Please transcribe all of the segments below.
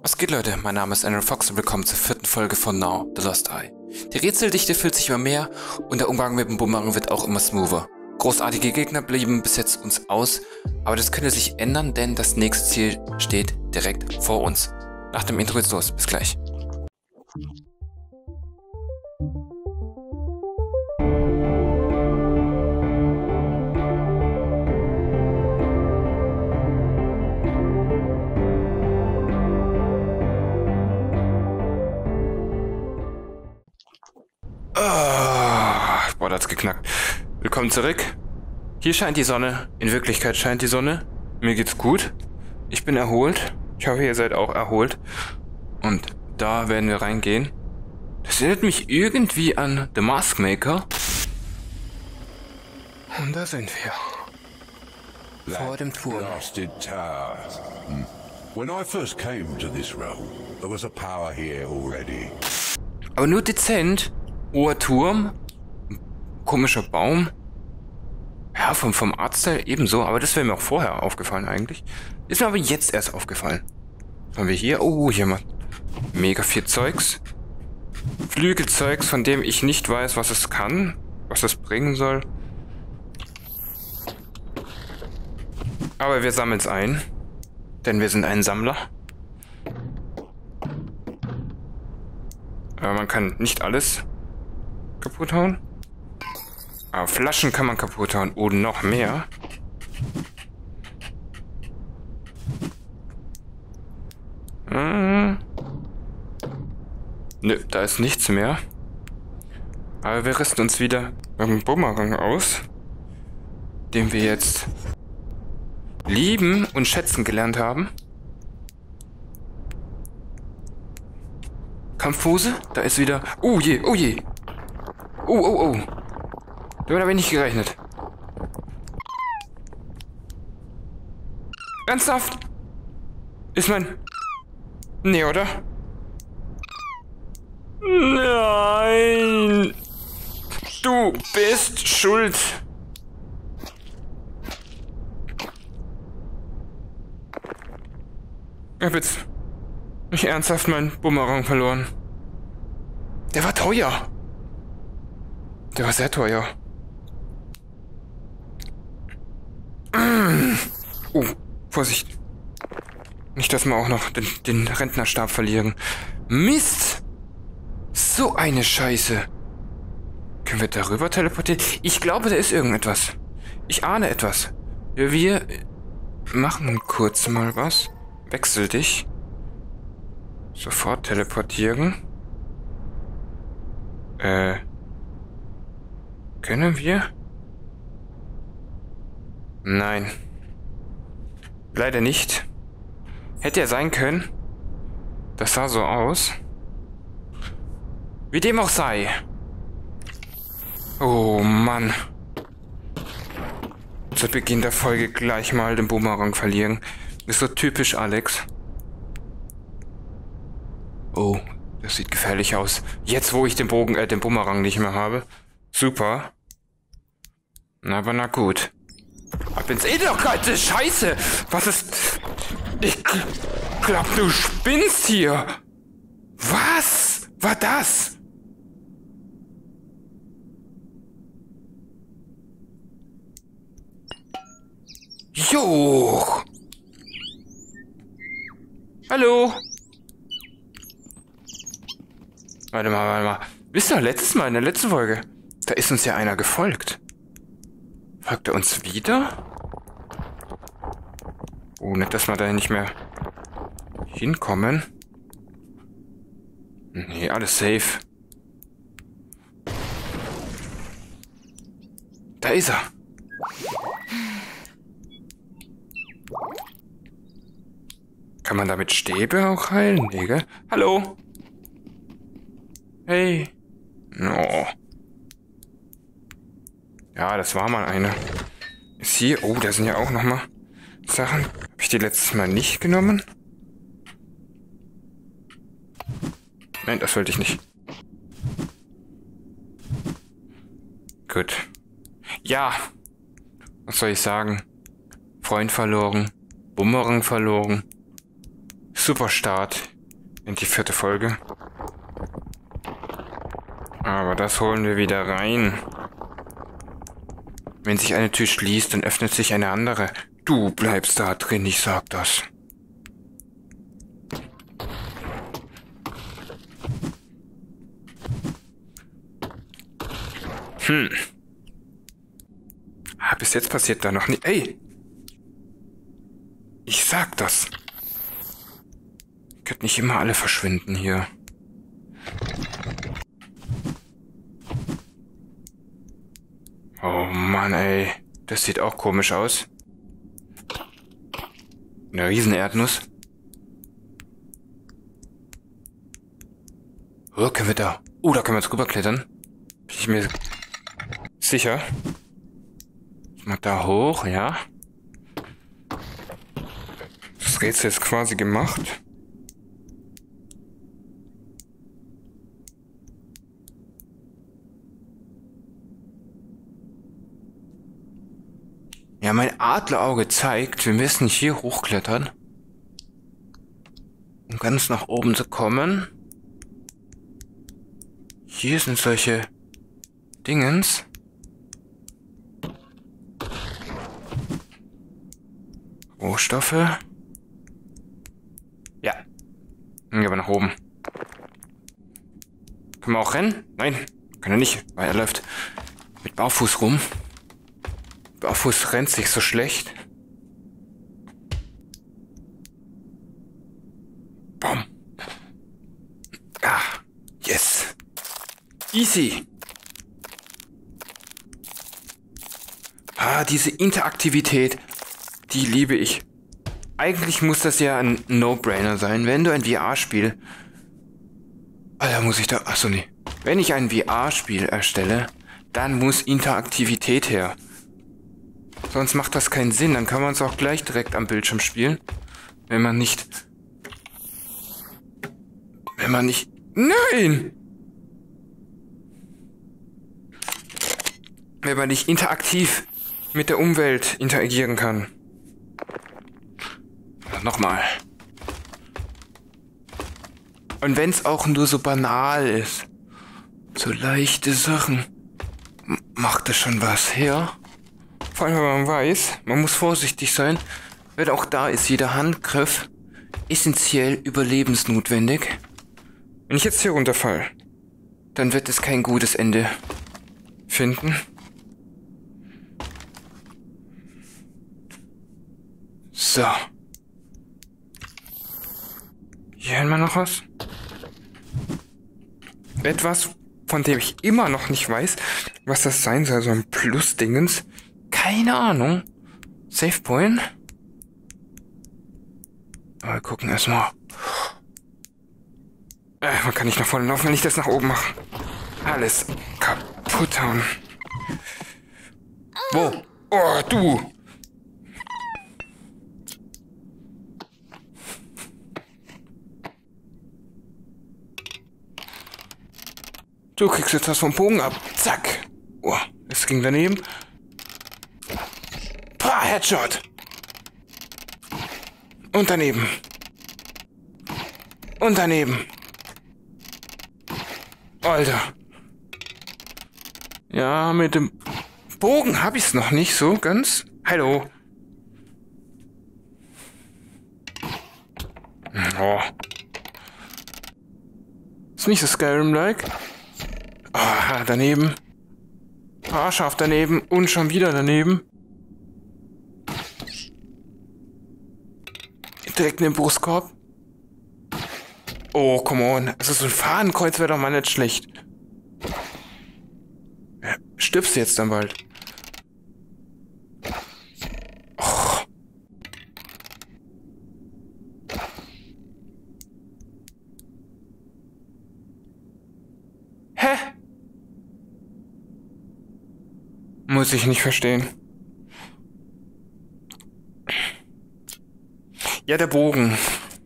Was geht, Leute? Mein Name ist Andrew Fox und willkommen zur 4. Folge von Now, The Lost Eye. Die Rätseldichte füllt sich immer mehr und der Umgang mit dem Bumerang wird auch immer smoother. Großartige Gegner blieben bis jetzt uns aus, aber das könnte sich ändern, denn das nächste Ziel steht direkt vor uns. Nach dem Intro geht's los. Bis gleich. Boah, das hat's geknackt. Willkommen zurück. Hier scheint die Sonne. In Wirklichkeit scheint die Sonne. Mir geht's gut. Ich bin erholt. Ich hoffe, ihr seid auch erholt. Und da werden wir reingehen. Das erinnert mich irgendwie an The Mask Maker. Und da sind wir. Vor dem Turm. Blasted tower. When I first came to this realm, there was a power here already. Aber nur dezent. Hoher Turm. Komischer Baum. Ja, vom Artstyle ebenso. Aber das wäre mir auch vorher aufgefallen eigentlich. Ist mir aber jetzt erst aufgefallen. Was haben wir hier? Oh, hier mal mega viel Zeugs. Flügelzeugs, von dem ich nicht weiß, was es kann. Was es bringen soll. Aber wir sammeln es ein. Denn wir sind ein Sammler. Aber man kann nicht alles kaputt hauen. Aber Flaschen kann man kaputt hauen. Und noch mehr. Nö, da ist nichts mehr. Aber wir rüsten uns wieder mit dem Bumerang aus. Den wir jetzt lieben und schätzen gelernt haben. Kampfpose? Da ist wieder... Oh je, oh je. Oh, oh, oh. Damit habe ich nicht gerechnet. Ernsthaft? Ist mein... Nee, oder? Nein! Du bist schuld! Ich hab jetzt nicht ernsthaft meinen Bumerang verloren. Der war teuer. Der war sehr teuer. Oh, Vorsicht. Nicht, dass wir auch noch den Rentnerstab verlieren. Mist! So eine Scheiße. Können wir darüber teleportieren? Ich glaube, da ist irgendetwas. Ich ahne etwas. Wir machen kurz mal was. Wechsel dich. Sofort teleportieren. Können wir? Nein. Leider nicht. Hätte ja sein können. Das sah so aus. Wie dem auch sei. Oh Mann. Zu Beginn der Folge gleich mal den Bumerang verlieren. Ist so typisch Alex. Oh, das sieht gefährlich aus. Jetzt, wo ich den Bumerang nicht mehr habe. Super. Aber na gut. Ab ins Edelkreide, Scheiße! Was ist... Ich glaub, du spinnst hier! Was war das? Jo! Hallo? Warte mal. Wisst ihr, letztes Mal in der letzten Folge, da ist uns ja einer gefolgt. Folgt er uns wieder? Oh, nicht, dass wir da nicht mehr hinkommen. Nee, alles safe. Da ist er. Kann man damit Stäbe auch heilen? Nee, gell? Hallo? Hey. Oh. Ja, das war mal eine. Ist hier... Oh, da sind ja auch noch mal Sachen. Habe ich die letztes Mal nicht genommen? Nein, das wollte ich nicht. Gut. Ja. Was soll ich sagen? Freund verloren. Bumerang verloren. Super Start In die 4. Folge. Aber das holen wir wieder rein. Wenn sich eine Tür schließt, dann öffnet sich eine andere. Du bleibst da drin, ich sag das. Bis jetzt passiert da noch nicht. Ey! Ich sag das. Könnt nicht immer alle verschwinden hier. Oh Mann, ey. Das sieht auch komisch aus. Eine Riesenerdnuss. Oh, können wir da... Oh, da können wir jetzt rüberklettern. Bin ich mir sicher. Mal da hoch, ja. Das Rätsel ist quasi gemacht. Ja, mein Adlerauge zeigt, wir müssen hier hochklettern, um ganz nach oben zu kommen. Hier sind solche Dingens. Rohstoffe. Ja. Gehen wir nach oben. Können wir auch rennen? Nein, kann er nicht, weil er läuft mit Barfuß rum. Barfuß rennt sich so schlecht. Bom. Ah, yes. Easy. Ah, diese Interaktivität, die liebe ich. Eigentlich muss das ja ein No-Brainer sein, wenn du ein VR-Spiel... Alter, muss ich da... Achso, nee. Wenn ich ein VR-Spiel erstelle, dann muss Interaktivität her. Sonst macht das keinen Sinn. Dann kann man es auch gleich direkt am Bildschirm spielen. Wenn man nicht... Nein! Wenn man nicht interaktiv mit der Umwelt interagieren kann. Nochmal. Und wenn es auch nur so banal ist, so leichte Sachen, macht das schon was her. Vor allem, wenn man weiß, man muss vorsichtig sein, weil auch da ist jeder Handgriff essentiell überlebensnotwendig. Wenn ich jetzt hier runterfall, dann wird es kein gutes Ende finden. So. Hier haben wir noch was. Etwas, von dem ich immer noch nicht weiß, was das sein soll. So ein Plus-Dingens. Keine Ahnung. Save Point. Aber wir gucken erstmal. Man kann nicht nach vorne laufen, wenn ich das nach oben mache. Alles kaputt hauen. Wo? Oh, du! Du kriegst jetzt was vom Bogen ab. Zack. Oh, das ging daneben. Pah, Headshot. Und daneben. Und daneben. Alter. Ja, mit dem Bogen habe ich es noch nicht so ganz. Hallo. Oh. Ist nicht so Skyrim-like. Ah, daneben. Ah, scharf daneben. Und schon wieder daneben. Direkt in den Brustkorb. Oh, come on. Also so ein Fadenkreuz wäre doch mal nicht schlecht. Ja, stirbst du jetzt dann bald? Oh. Hä? Muss ich nicht verstehen. Ja, der Bogen.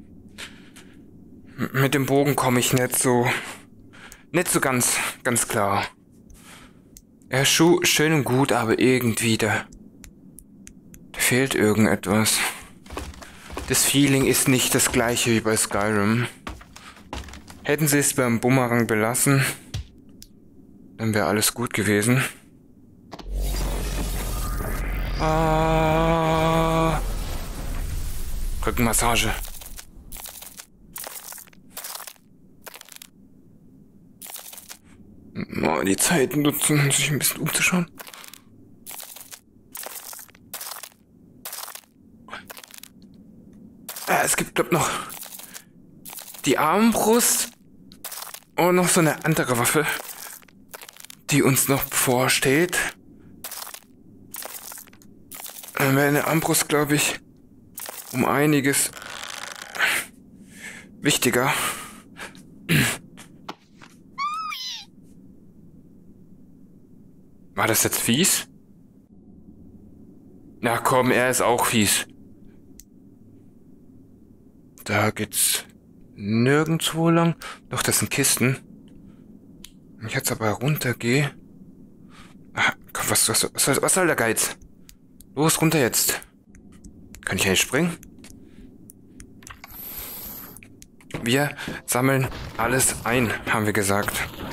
Mit dem Bogen komme ich nicht so ganz klar. Er ist schön und gut, aber irgendwie da fehlt irgendetwas. Das Feeling ist nicht das gleiche wie bei Skyrim. Hätten sie es beim Bumerang belassen, dann wäre alles gut gewesen. Rückenmassage. Mal die Zeit nutzen, sich ein bisschen umzuschauen. Es gibt, glaub noch die Armbrust und noch so eine andere Waffe, die uns noch bevorsteht. Dann wäre eine Armbrust, glaube ich, um einiges wichtiger. War das jetzt fies? Na komm, er ist auch fies. Da geht's nirgendwo lang. Doch, das sind Kisten. Wenn ich jetzt aber runtergehe. Ach, komm, was soll der Geiz? Los, runter jetzt. Kann ich eigentlich springen? Wir sammeln alles ein, haben wir gesagt.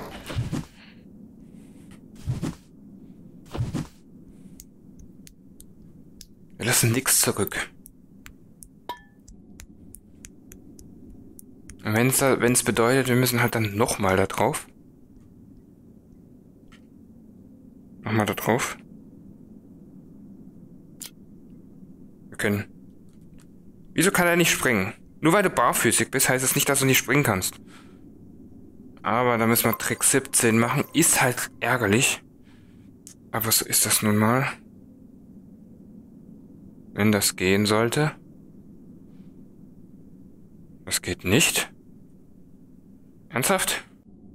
Wir lassen nichts zurück. Und wenn es bedeutet, wir müssen halt dann nochmal da drauf. Nochmal da drauf. Wir können. Wieso kann er nicht springen? Nur weil du barfüßig bist, heißt es nicht, dass du nicht springen kannst. Aber da müssen wir Trick 17 machen. Ist halt ärgerlich. Aber so ist das nun mal. Wenn das gehen sollte. Das geht nicht. Ernsthaft?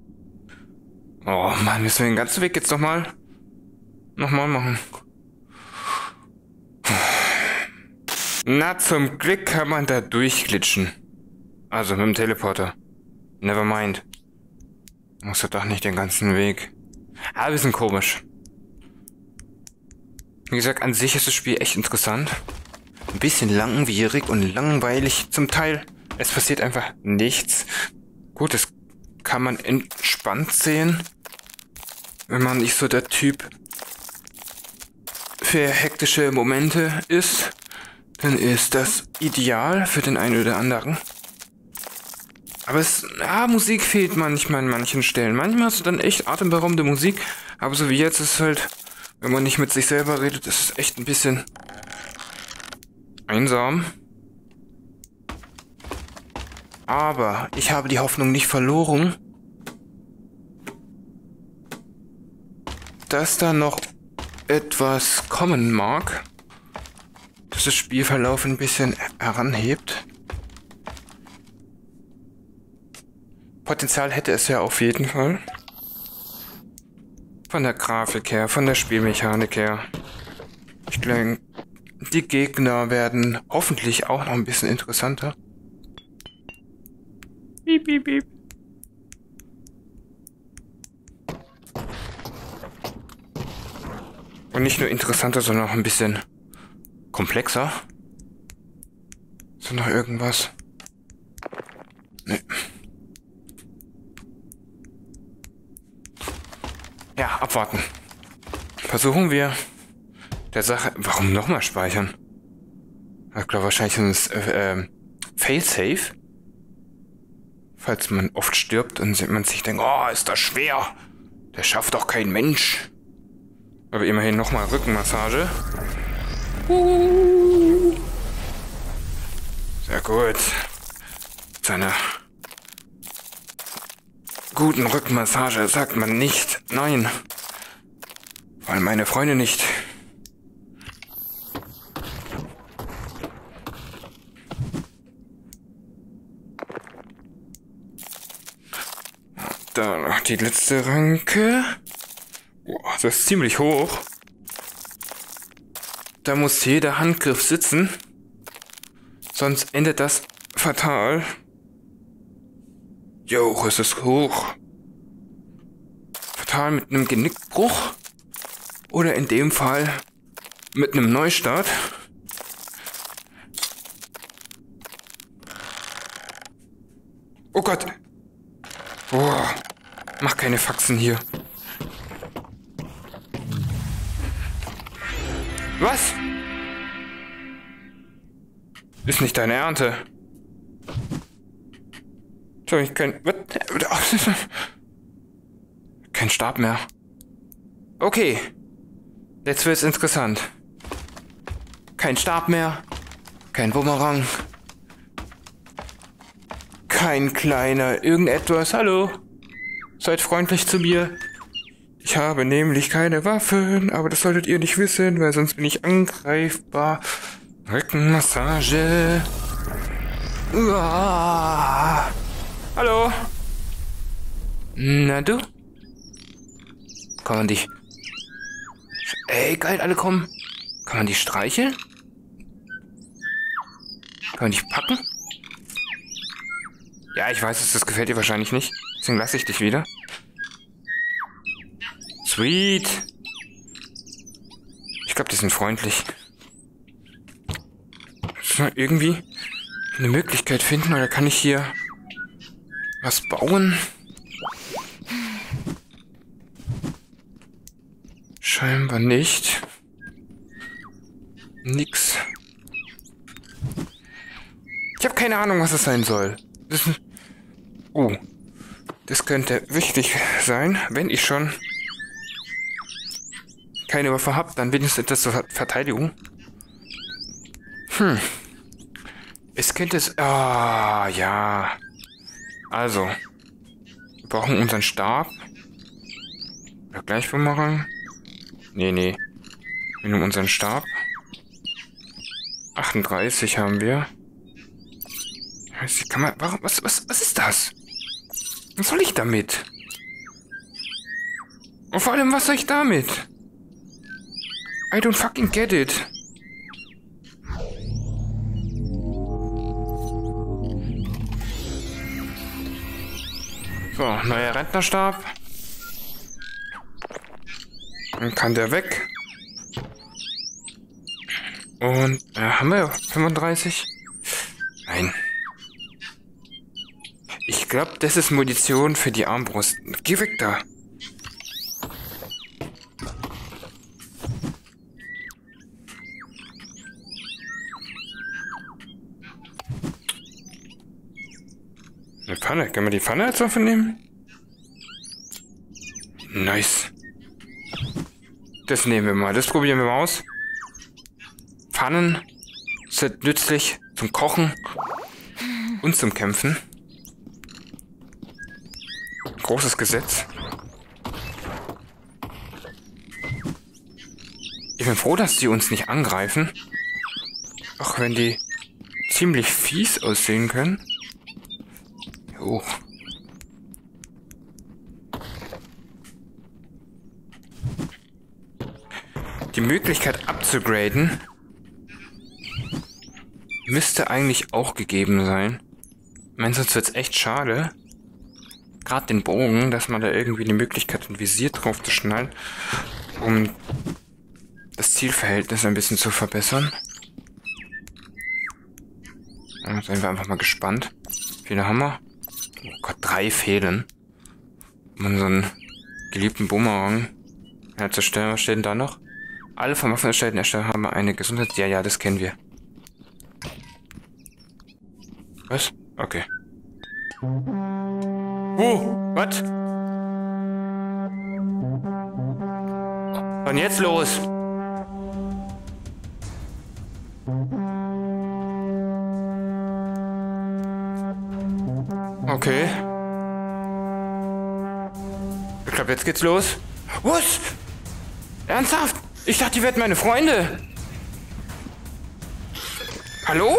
Oh Mann, müssen wir den ganzen Weg jetzt nochmal machen. Na, zum Glück kann man da durchglitschen. Also mit dem Teleporter. Never mind. Muss doch nicht den ganzen Weg. Aber ein bisschen komisch. Wie gesagt, an sich ist das Spiel echt interessant. Ein bisschen langwierig und langweilig zum Teil. Es passiert einfach nichts. Gut, das kann man entspannt sehen. Wenn man nicht so der Typ für hektische Momente ist, dann ist das ideal für den einen oder anderen. Aber Musik fehlt manchmal an manchen Stellen. Manchmal hast du dann echt atemberaubende Musik, aber so wie jetzt ist halt, wenn man nicht mit sich selber redet, ist es echt ein bisschen einsam. Aber ich habe die Hoffnung nicht verloren, dass da noch etwas kommen mag, das das Spielverlauf ein bisschen heranhebt. Potenzial hätte es ja auf jeden Fall. Von der Grafik her, von der Spielmechanik her. Ich glaube, die Gegner werden hoffentlich auch noch ein bisschen interessanter. Piep, piep, piep. Und nicht nur interessanter, sondern auch ein bisschen komplexer. Ist da noch irgendwas? Nee. Ja, abwarten. Versuchen wir der Sache... Warum nochmal speichern? Ich glaube wahrscheinlich ist es Failsafe. Falls man oft stirbt und man sich denkt, oh, ist das schwer. Der schafft doch kein Mensch. Aber immerhin nochmal Rückenmassage. Sehr gut. Zu einer guten Rückenmassage sagt man nicht nein. Vor allem meine Freunde nicht. Da noch die letzte Ranke. Boah, das ist ziemlich hoch. Da muss jeder Handgriff sitzen. Sonst endet das fatal. Jo, es ist hoch. Fatal mit einem Genickbruch. Oder in dem Fall mit einem Neustart. Oh Gott. Boah. Mach keine Faxen hier. Was? Ist nicht deine Ernte. So, ich kann... Kein Stab mehr. Okay. Jetzt wird's interessant. Kein Stab mehr. Kein Bumerang. Kein kleiner irgendetwas. Hallo. Seid freundlich zu mir. Ich habe nämlich keine Waffen, aber das solltet ihr nicht wissen, weil sonst bin ich angreifbar. Rückenmassage. Uah. Hallo. Na du? Kann man dich... Ey, geil, alle kommen. Kann man die streicheln? Kann man dich packen? Ja, ich weiß, das gefällt dir wahrscheinlich nicht. Deswegen lasse ich dich wieder. Sweet. Ich glaube, die sind freundlich. Muss mal irgendwie eine Möglichkeit finden, oder kann ich hier was bauen? Scheinbar nicht. Nix. Ich habe keine Ahnung, was es sein soll. Das könnte wichtig sein, wenn ich schon keine Waffe habe, dann wenigstens etwas zur Verteidigung. Es könnte es... Ah, ja. Also. Wir brauchen unseren Stab. Oder gleich Bumerang. Nee. Wir nehmen unseren Stab. 38 haben wir. Kann man... Warum? Was ist das? Was soll ich damit? Und vor allem, was soll ich damit? I don't fucking get it. So, neuer Rentnerstab. Dann kann der weg. Und, haben wir 35? Nein. Ich glaube, das ist Munition für die Armbrust. Geh weg da. Eine Pfanne. Können wir die Pfanne als Waffe nehmen? Nice. Das nehmen wir mal. Das probieren wir mal aus. Pfannen sind nützlich zum Kochen und zum Kämpfen. Großes Gesetz. Ich bin froh, dass die uns nicht angreifen. Auch wenn die ziemlich fies aussehen können. Jo. Die Möglichkeit abzugraden müsste eigentlich auch gegeben sein. Ich meine, sonst wird's echt schade. Gerade den Bogen, dass man da irgendwie die Möglichkeit hat, ein Visier drauf zu schnallen, um das Zielverhältnis ein bisschen zu verbessern. Da sind wir einfach mal gespannt. Wie viele haben wir? Oh Gott, 3 fehlen. Um unseren geliebten Bumerang herzustellen. Was steht denn da noch? Alle vom Waffen erstellten Ersteller haben eine Gesundheit. Ja, das kennen wir. Was? Okay. Was? Was denn jetzt los? Okay. Ich glaube, jetzt geht's los. Was? Ernsthaft? Ich dachte, die werden meine Freunde. Hallo?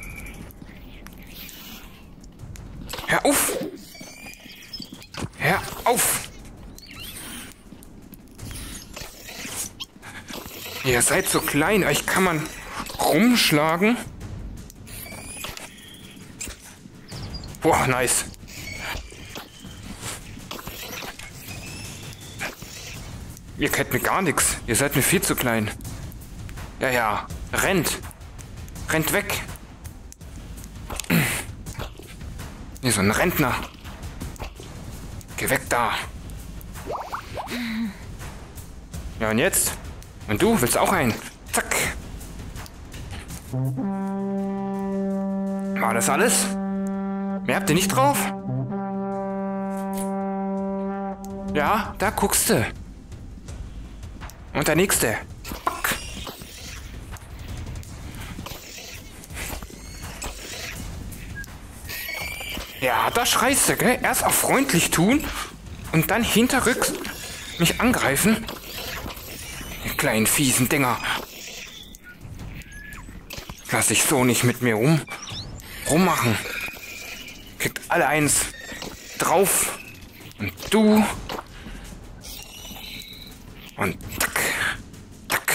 Hör auf! Hör auf! Ihr seid so klein, euch kann man rumschlagen. Boah, nice. Ihr kennt mir gar nichts. Ihr seid mir viel zu klein. Ja. Rennt. Rennt weg. Hier so ein Rentner. Geh weg da. Ja, und jetzt? Und du willst auch einen? Zack. War das alles? Mehr habt ihr nicht drauf? Ja, da guckst du. Und der nächste. Ja, da schreist du, gell? Erst auf freundlich tun und dann hinterrücks mich angreifen. Die kleinen fiesen Dinger. Lass dich so nicht mit mir rummachen. Kriegt alle eins drauf. Und du. Und tack, tack.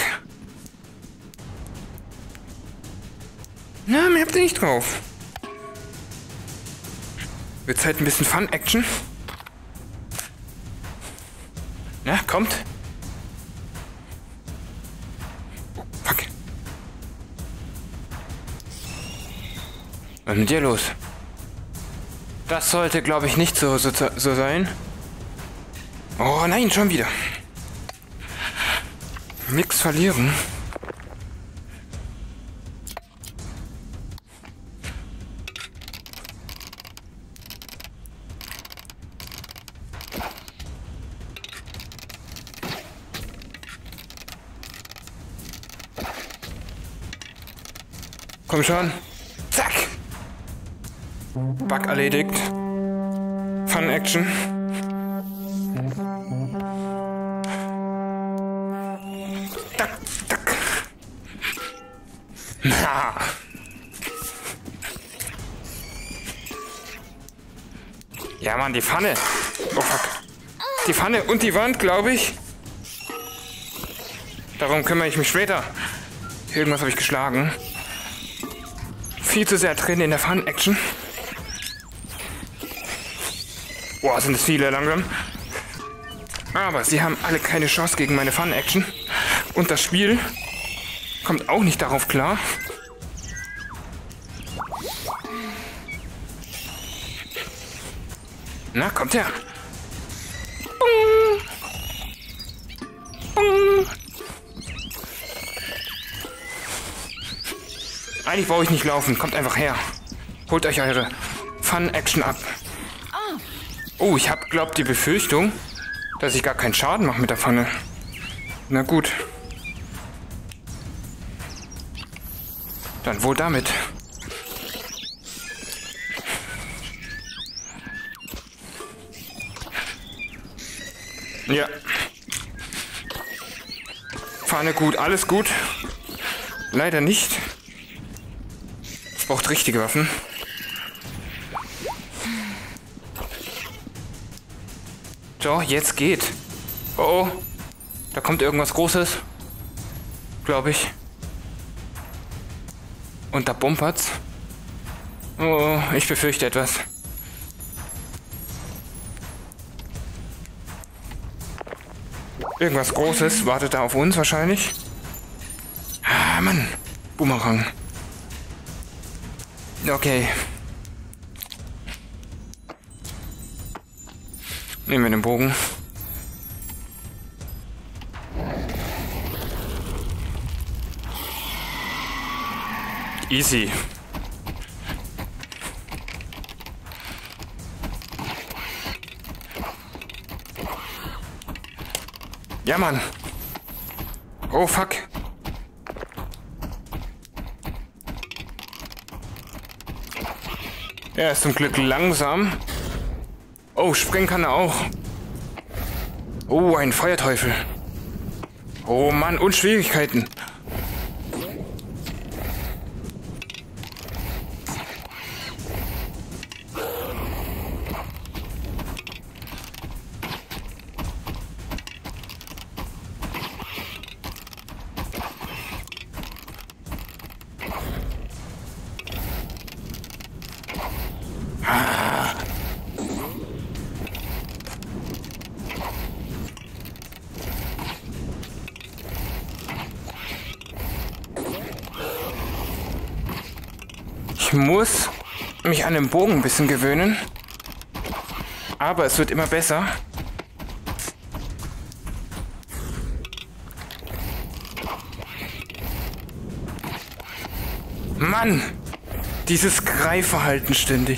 Na, mehr habt ihr nicht drauf. Wird halt ein bisschen Fun-Action. Na, kommt. Oh, fuck. Was ist mit dir los? Das sollte, glaube ich, nicht so sein. Oh nein, schon wieder. Nix verlieren. Komm schon. Zack. Bug erledigt. Fun Action. Tack, tack. Na. Ja, Mann, die Pfanne. Oh, fuck. Die Pfanne und die Wand, glaube ich. Darum kümmere ich mich später. Irgendwas habe ich geschlagen. Viel zu sehr drin in der Fun-Action. Boah, sind es viele langsam. Aber sie haben alle keine Chance gegen meine Fun-Action. Und das Spiel kommt auch nicht darauf klar. Na, kommt her. Eigentlich brauche ich nicht laufen. Kommt einfach her. Holt euch eure Fun-Action ab. Oh, ich habe, glaubt, die Befürchtung, dass ich gar keinen Schaden mache mit der Pfanne. Na gut. Dann wohl damit. Ja. Pfanne gut, alles gut. Leider nicht. Es braucht richtige Waffen. So, jetzt geht. Oh, oh. Da kommt irgendwas Großes. Glaube ich. Und da bumpert's. Oh, ich befürchte etwas. Irgendwas Großes wartet da auf uns wahrscheinlich. Ah, Mann. Boomerang. Okay. Nehmen wir den Bogen. Easy. Ja, Mann. Oh, fuck. Er ist zum Glück langsam. Oh, springen kann er auch. Oh, ein Feuerteufel. Oh Mann, und Schwierigkeiten. Ich muss mich an den Bogen ein bisschen gewöhnen. Aber es wird immer besser. Mann! Dieses Greifverhalten ständig.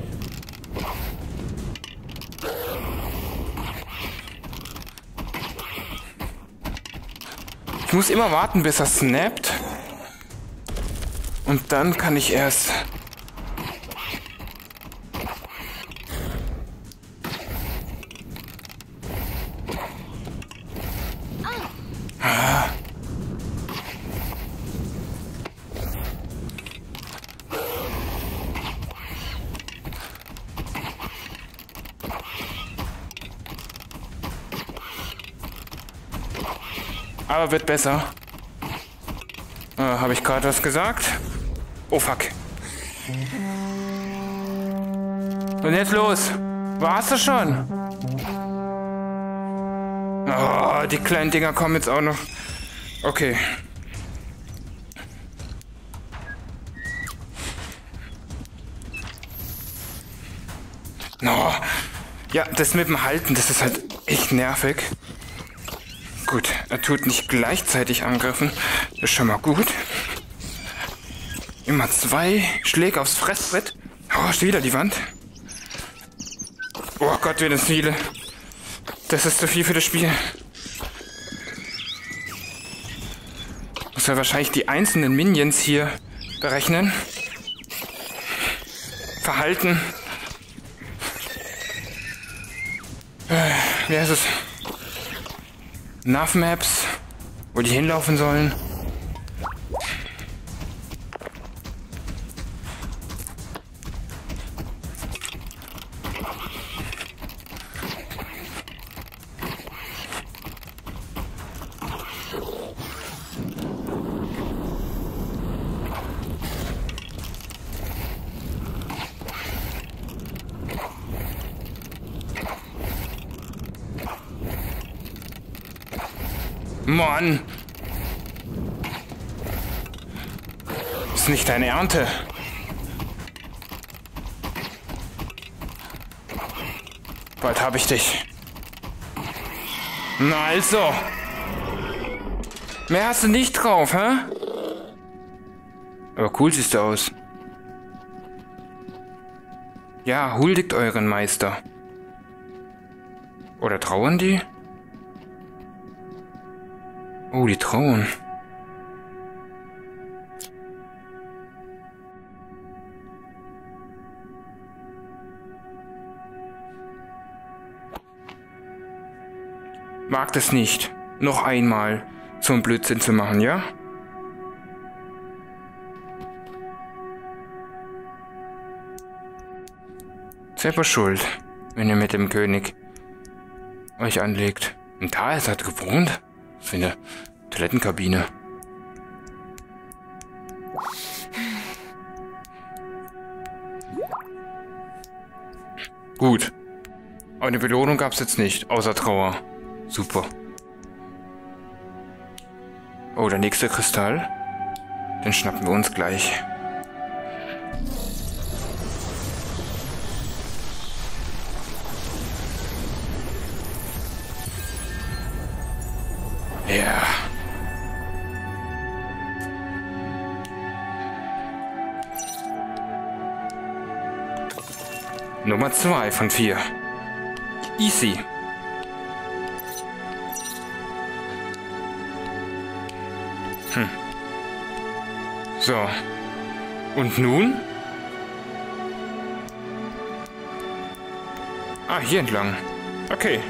Ich muss immer warten, bis er snappt. Und dann kann ich erst... Aber wird besser. Habe ich gerade was gesagt? Oh fuck. Und jetzt los. Warst du schon? Oh, die kleinen Dinger kommen jetzt auch noch. Okay. Oh. Ja, das mit dem Halten, das ist halt echt nervig. Gut, er tut nicht gleichzeitig angreifen. Das ist schon mal gut. Immer 2 Schläge aufs Fressbrett. Oh, ist wieder die Wand. Oh Gott, wie das viele. Das ist zu viel für das Spiel. Muss ja wahrscheinlich die einzelnen Minions hier berechnen. Verhalten. Wie heißt es? Nav Maps, wo die hinlaufen sollen. Mann! Ist nicht deine Ernte. Bald habe ich dich. Na also. Mehr hast du nicht drauf, hä? Aber cool siehst du aus. Ja, huldigt euren Meister. Oder trauern die? Oh, die trauen. Mag das nicht, noch einmal so einen Blödsinn zu machen, ja? Selber schuld, wenn ihr mit dem König euch anlegt. Und da ist er gewohnt. Für eine Toilettenkabine. Gut. Aber eine Belohnung gab es jetzt nicht, außer Trauer. Super. Oh, der nächste Kristall. Den schnappen wir uns gleich. Ja. Nummer 2 von 4. Easy. So. Und nun? Ah, hier entlang. Okay.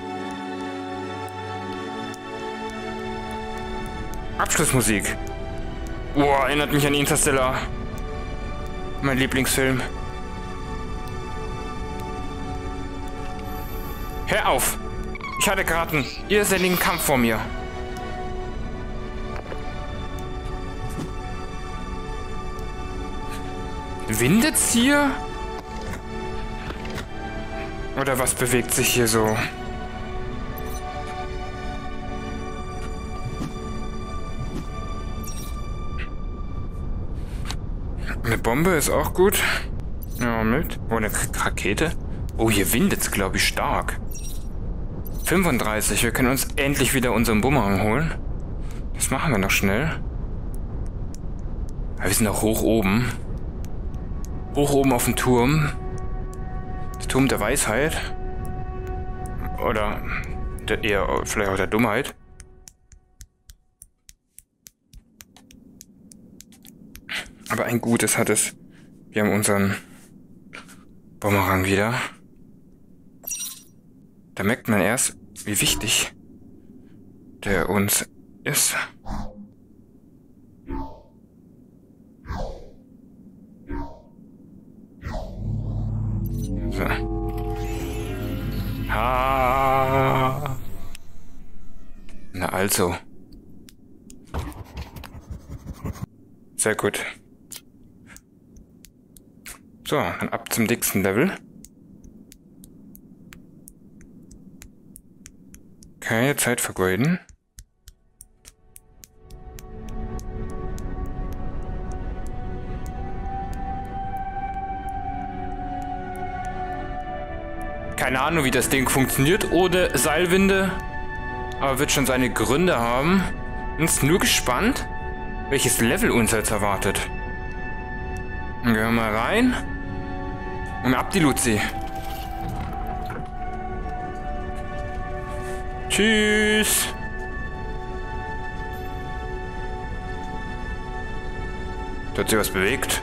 Abschlussmusik. Boah, erinnert mich an Interstellar. Mein Lieblingsfilm. Hör auf! Ich hatte gerade einen irrsinnigen Kampf vor mir. Windet's hier? Oder was bewegt sich hier so? Eine Bombe ist auch gut. Ja, mit. Oh, eine Rakete. Oh, hier windet's, glaube ich, stark. 35. Wir können uns endlich wieder unseren Bumerang holen. Das machen wir noch schnell. Aber wir sind auch hoch oben. Hoch oben auf dem Turm. Der Turm der Weisheit. Oder eher vielleicht auch der Dummheit. Aber ein Gutes hat es. Wir haben unseren Bumerang wieder. Da merkt man erst, wie wichtig der uns ist. So. Ha. Na also. Sehr gut. So, dann ab zum nächsten Level. Keine Zeit vergeuden. Keine Ahnung, wie das Ding funktioniert ohne Seilwinde. Aber wird schon seine Gründe haben. Bin jetzt nur gespannt, welches Level uns jetzt erwartet. Dann gehen wir mal rein. Und ab die Luzi. Tschüss. Da hat sich was bewegt.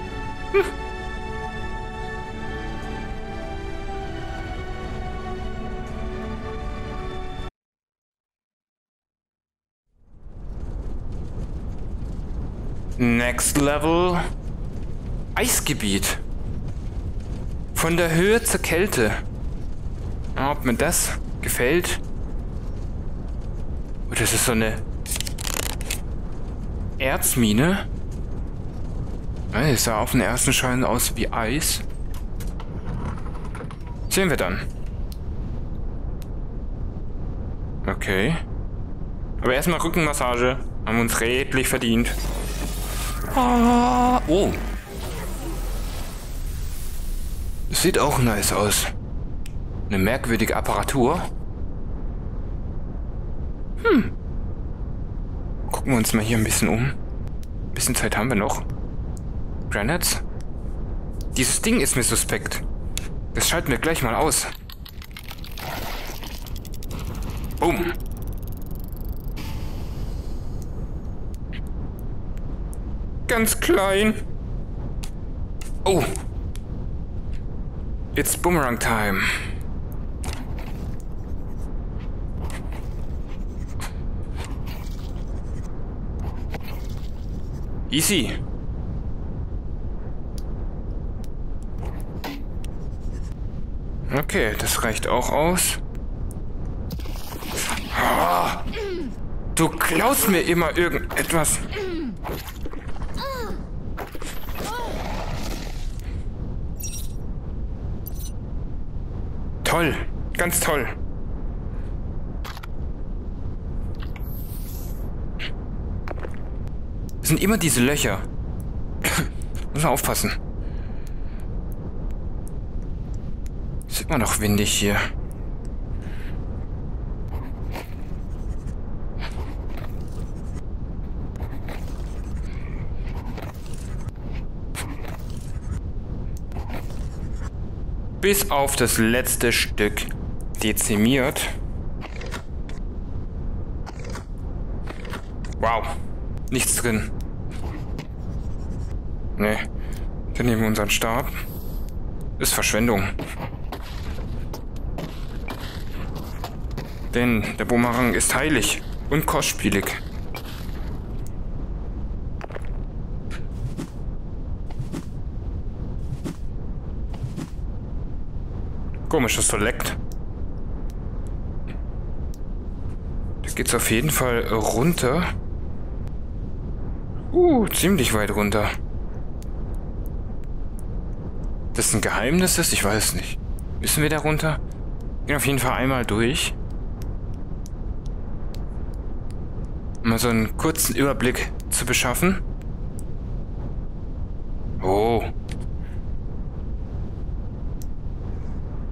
Next Level. Eisgebiet. Von der Höhe zur Kälte. Ob mir das gefällt. Oh, das ist so eine Erzmine. Das sah auf den ersten Schein aus wie Eis. Sehen wir dann. Okay. Aber erstmal Rückenmassage. Haben uns redlich verdient. Ah, oh. Das sieht auch nice aus. Eine merkwürdige Apparatur. Gucken wir uns mal hier ein bisschen um. Ein bisschen Zeit haben wir noch. Granites. Dieses Ding ist mir suspekt. Das schalten wir gleich mal aus. Boom. Ganz klein. Oh. It's Boomerang time. Easy. Okay, das reicht auch aus. Oh, du klaust mir immer irgendetwas. Toll, ganz toll. Es sind immer diese Löcher. Muss man aufpassen. Ist immer noch windig hier. Bis auf das letzte Stück dezimiert. Wow. Nichts drin. Nee. Dann nehmen wir unseren Stab. Ist Verschwendung. Denn der Bumerang ist heilig und kostspielig. Komisch, das verleckt. Da geht's auf jeden Fall runter. Ziemlich weit runter. Das ein Geheimnis ist? Ich weiß nicht. Müssen wir da runter? Gehen auf jeden Fall einmal durch. Um mal so einen kurzen Überblick zu beschaffen. Oh.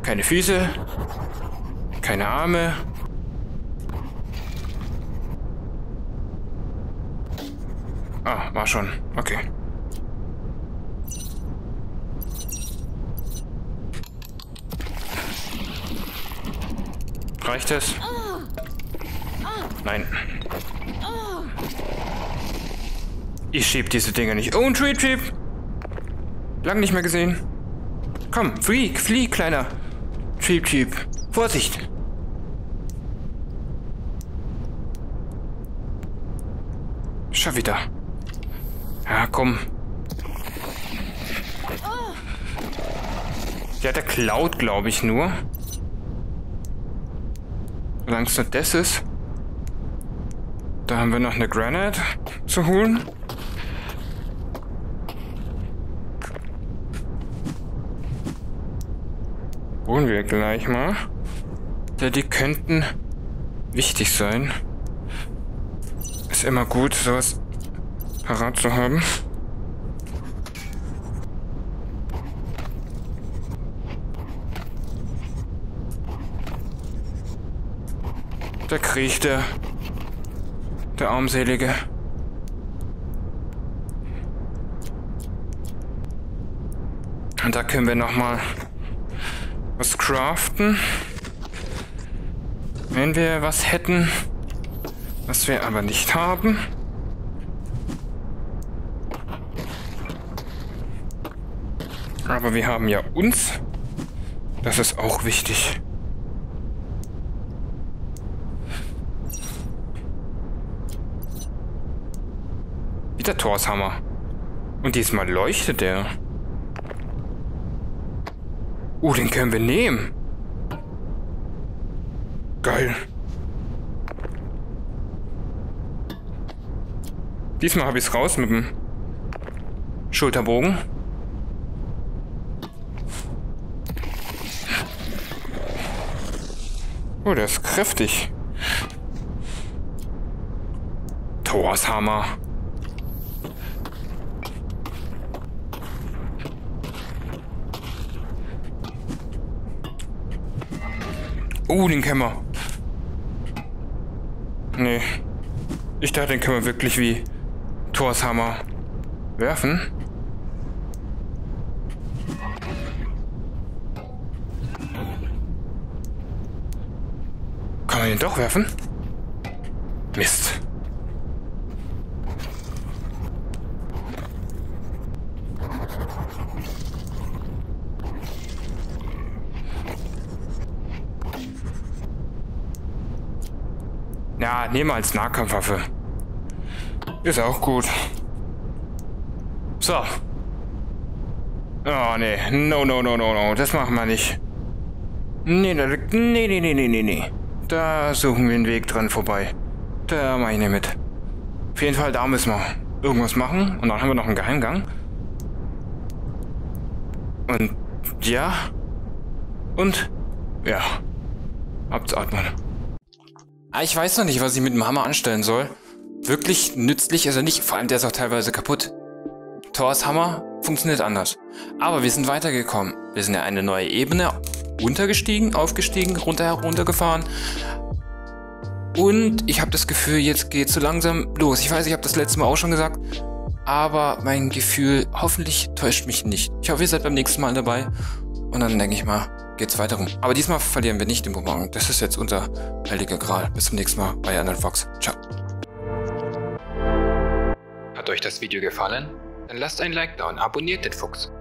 Keine Füße. Keine Arme. Ah, war schon. Okay. Reicht es? Nein. Ich schieb diese Dinger nicht. Oh, ein Tree-Trip. Lang nicht mehr gesehen. Komm, flieh, kleiner Tree-Trip. Vorsicht. Schon wieder. Ja, komm. Ja, der klaut, glaube ich, nur. Solange es nicht das ist. Da haben wir noch eine Granite zu holen. Holen wir gleich mal. Ja, die könnten wichtig sein. Ist immer gut, sowas parat zu haben. Da kriecht der Armselige. Und da können wir noch mal was craften. Wenn wir was hätten, was wir aber nicht haben. Aber wir haben ja uns. Das ist auch wichtig. Wieder Torshammer. Und diesmal leuchtet der. Den können wir nehmen. Geil. Diesmal habe ich es raus mit dem Schulterbogen. Oh, der ist kräftig. Torshammer. Den können wir. Nee. Ich dachte, den können wir wirklich wie Torshammer werfen. Kann man den doch werfen? Mist. Ja, nehmen wir als Nahkampfwaffe. Ist auch gut. So. Oh, nee. No. Das machen wir nicht. Nee. Da suchen wir einen Weg dran vorbei. Da mache ich nicht mit. Auf jeden Fall, da müssen wir irgendwas machen. Und dann haben wir noch einen Geheimgang. Und ja. Und ja. Abzuatmen. Ich weiß noch nicht, was ich mit dem Hammer anstellen soll. Wirklich nützlich ist er nicht. Vor allem, der ist auch teilweise kaputt. Thors Hammer funktioniert anders. Aber wir sind weitergekommen. Wir sind ja eine neue Ebene untergestiegen, aufgestiegen, runtergefahren. Und ich habe das Gefühl, jetzt geht so langsam los. Ich weiß, ich habe das letzte Mal auch schon gesagt. Aber mein Gefühl, hoffentlich täuscht mich nicht. Ich hoffe, ihr seid beim nächsten Mal dabei. Und dann denke ich mal, geht's weiter rum. Aber diesmal verlieren wir nicht den Bumerang. Das ist jetzt unser heiliger Gral. Bis zum nächsten Mal bei Anderen Fox. Ciao. Hat euch das Video gefallen? Dann lasst ein Like da und abonniert den Fuchs.